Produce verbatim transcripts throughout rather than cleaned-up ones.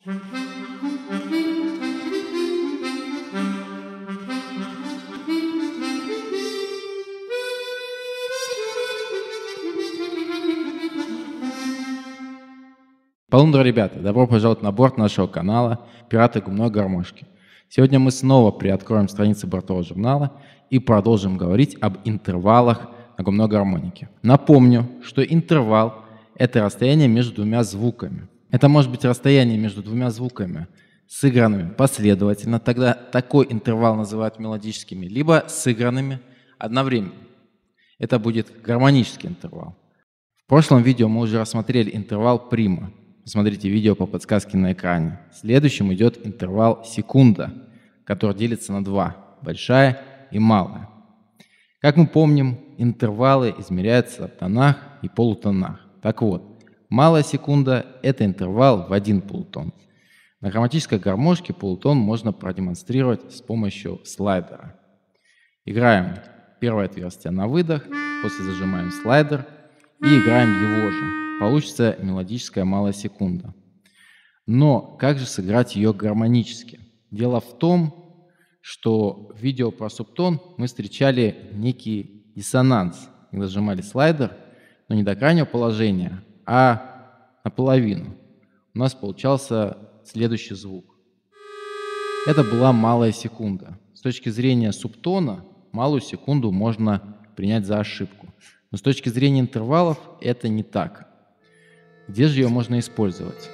Полундра, ребята, добро пожаловать на борт нашего канала «Пираты губной гармошки». Сегодня мы снова приоткроем страницы бортового журнала и продолжим говорить об интервалах на губной гармонике. Напомню, что интервал – это расстояние между двумя звуками. Это может быть расстояние между двумя звуками, сыгранными последовательно, тогда такой интервал называют мелодическими, либо сыгранными одновременно. Это будет гармонический интервал. В прошлом видео мы уже рассмотрели интервал прима. Посмотрите видео по подсказке на экране. Следующим идет интервал секунда, который делится на два – большая и малая. Как мы помним, интервалы измеряются в тонах и полутонах. Так вот, малая секунда – это интервал в один полутон. На хроматической гармошке полутон можно продемонстрировать с помощью слайдера. Играем первое отверстие на выдох, после зажимаем слайдер и играем его же. Получится мелодическая малая секунда. Но как же сыграть ее гармонически? Дело в том, что в видео про субтон мы встречали некий диссонанс, когда зажимали слайдер, но не до крайнего положения, а наполовину. У нас получался следующий звук. Это была малая секунда. С точки зрения субтона малую секунду можно принять за ошибку. Но с точки зрения интервалов это не так. Где же ее можно использовать?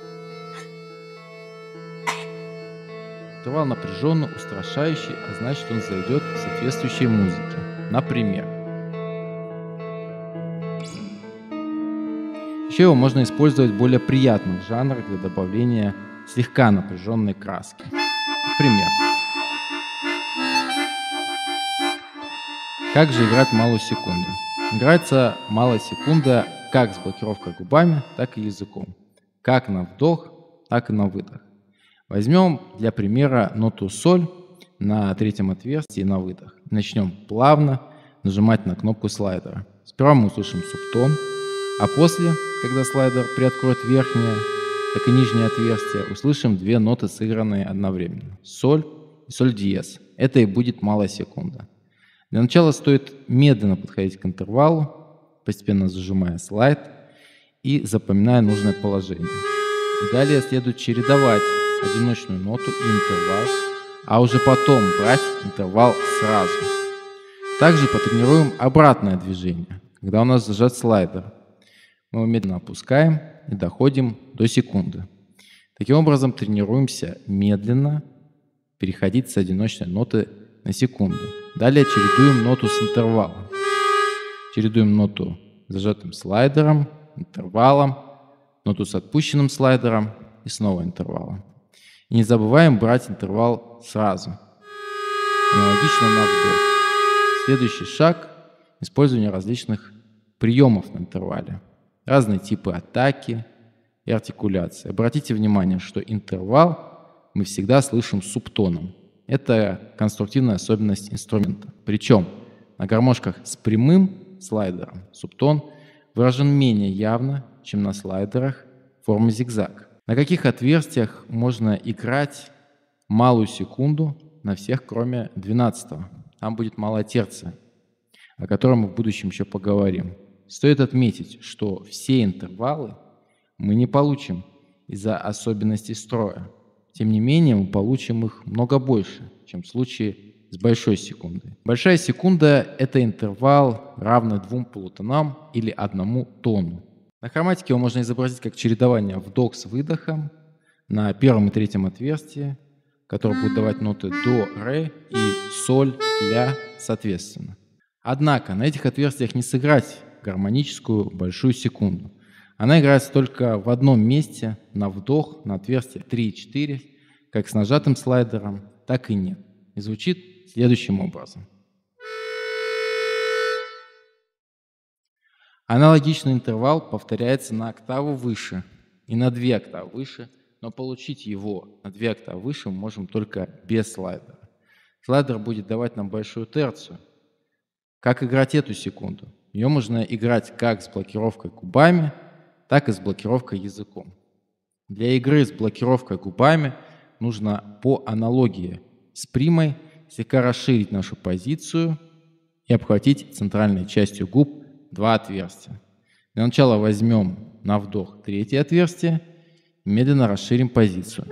Интервал напряженный, устрашающий, а значит, он зайдет в соответствующей музыке. Например, еще его можно использовать в более приятных жанрах для добавления слегка напряженной краски. Например, как же играть малую секунду? Играется малая секунда как с блокировкой губами, так и языком. Как на вдох, так и на выдох. Возьмем для примера ноту соль на третьем отверстии на выдох. Начнем плавно нажимать на кнопку слайдера. Сперва мы услышим субтон, а после, когда слайдер приоткроет верхнее, так и нижнее отверстие, услышим две ноты, сыгранные одновременно. Соль и соль диез. Это и будет малая секунда. Для начала стоит медленно подходить к интервалу, постепенно зажимая слайд и запоминая нужное положение. Далее следует чередовать одиночную ноту и интервал, а уже потом брать интервал сразу. Также потренируем обратное движение, когда у нас зажат слайдер. Мы его медленно опускаем и доходим до секунды. Таким образом тренируемся медленно переходить с одиночной ноты на секунду. Далее чередуем ноту с интервалом. Чередуем ноту с зажатым слайдером, интервалом, ноту с отпущенным слайдером и снова интервалом. И не забываем брать интервал сразу. Аналогично на вдох. Следующий шаг – использование различных приемов на интервале. Разные типы атаки и артикуляции. Обратите внимание, что интервал мы всегда слышим субтоном. Это конструктивная особенность инструмента. Причем на гармошках с прямым слайдером субтон выражен менее явно, чем на слайдерах формы зигзаг. На каких отверстиях можно играть малую секунду на всех, кроме двенадцатого? Там будет малая терция, о котором мы в будущем еще поговорим. Стоит отметить, что все интервалы мы не получим из-за особенностей строя. Тем не менее, мы получим их много больше, чем в случае с большой секундой. Большая секунда – это интервал, равный двум полутонам или одному тону. На хроматике его можно изобразить как чередование вдох с выдохом на первом и третьем отверстии, которое будет давать ноты до, ре и соль, ля соответственно. Однако на этих отверстиях не сыграть гармоническую большую секунду. Она играется только в одном месте на вдох на отверстие три и четыре, как с нажатым слайдером, так и нет. И звучит следующим образом. Аналогичный интервал повторяется на октаву выше и на две октавы выше, но получить его на две октавы выше мы можем только без слайдера. Слайдер будет давать нам большую терцию. Как играть эту секунду? Ее можно играть как с блокировкой губами, так и с блокировкой языком. Для игры с блокировкой губами нужно по аналогии с примой слегка расширить нашу позицию и обхватить центральной частью губ два отверстия. Для начала возьмем на вдох третье отверстие, медленно расширим позицию.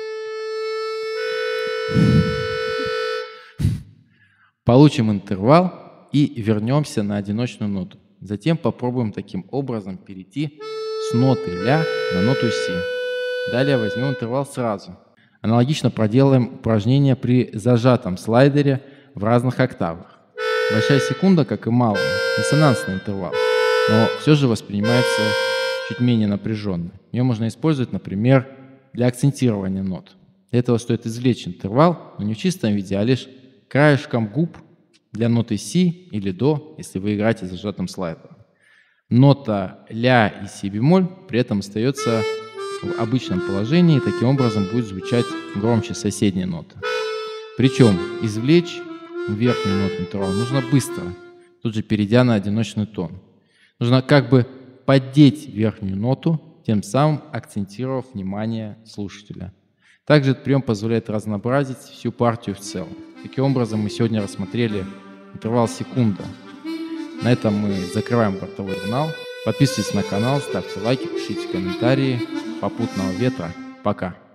Получим интервал и вернемся на одиночную ноту. Затем попробуем таким образом перейти с ноты ля на ноту си. Далее возьмем интервал сразу. Аналогично проделаем упражнение при зажатом слайдере в разных октавах. Большая секунда, как и малая, диссонансный интервал, но все же воспринимается чуть менее напряженно. Ее можно использовать, например, для акцентирования нот. Для этого стоит извлечь интервал, но не в чистом виде, а лишь краешком губ для ноты си или до, если вы играете с зажатым слайдером. Нота ля и си бемоль при этом остается в обычном положении, и таким образом будет звучать громче соседней ноты. Причем извлечь верхнюю ноту интервала нужно быстро, тут же перейдя на одиночный тон. Нужно как бы поддеть верхнюю ноту, тем самым акцентировав внимание слушателя. Также этот прием позволяет разнообразить всю партию в целом. Таким образом, мы сегодня рассмотрели интервал секунда. На этом мы закрываем бортовой журнал. Подписывайтесь на канал, ставьте лайки, пишите комментарии. Попутного ветра. Пока.